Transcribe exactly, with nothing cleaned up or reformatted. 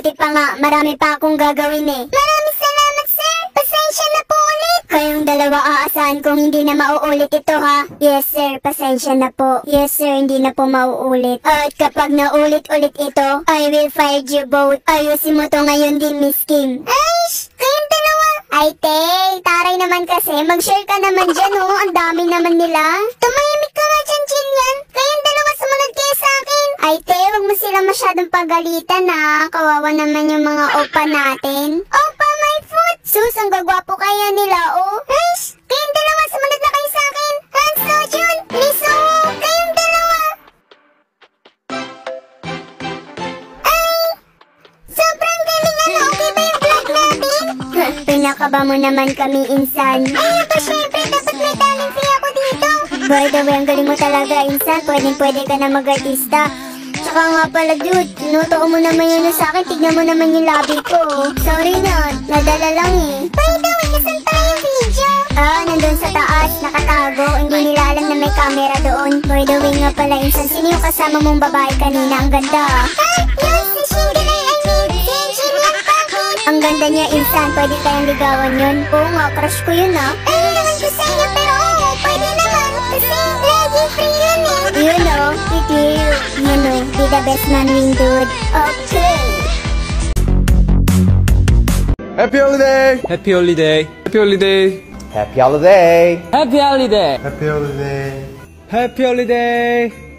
buti pa nga, marami pa akong gagawin eh. Maraming salamat, sir. Pasensya na po ulit. Kayong dalawa aasahan kung hindi na mauulit ito, ha? Yes, sir. Pasensya na po. Yes, sir. Hindi na po mauulit. At kapag naulit-ulit ito, I will fire you both. Ayusin mo to ngayon din, Miss Kim. Aish! Kayong dalawa. Ay, te. Taray naman kasi. Mag-share ka naman dyan, oh. Ang dami naman nila. Tumahimik ka nga dyan, Jillian. Kayong dalawa sumunod kayo sa akin. Ay, te. Huwag mo sila masyadong pagalitan, ha. Kawawa naman yung mga opa natin. Opa, my foot. Sus, ang gagwapo kaya nila, oh. Aish! Kayong dalawa, sumunod na kayo sa akin. Hans, Sojun, Liso, kayong dalawa. Ay! Sobrang galing, ano? Okay ba yung vlog natin? Pinakaba mo naman kami, insan. Ay, ito, syempre, dapat may talent fee ako dito. By the way, ang galing mo talaga, insan. Pwedeng pwede ka na mag-artista. Tsaka nga pala, dude, tinuto mo naman yun sa akin. Tignan mo naman yung labi ko. Sorry na, nadala lang eh. By the way, nasan pala yung video? Ah, nandun sa taas, nakatago. Hindi nila alam na may camera doon. By the way nga pala, insan, sino yung kasama mong babae kanina? Ang ganda. Ah, yun, si Shingalay, I mean, si Jillian Bakit. Ang ganda niya, insan, pwede tayong ligawan yun. Oo nga, crush ko yun ah. Ano naman ko sa inyo, pero oo, pwede naman. Kasi lagi free yun eh. You know, it will, you know, be the best man wing, dude. Okay. Happy holiday! Happy holiday. Happy holiday. Happy holiday! Happy holiday. Happy holiday! Happy holiday.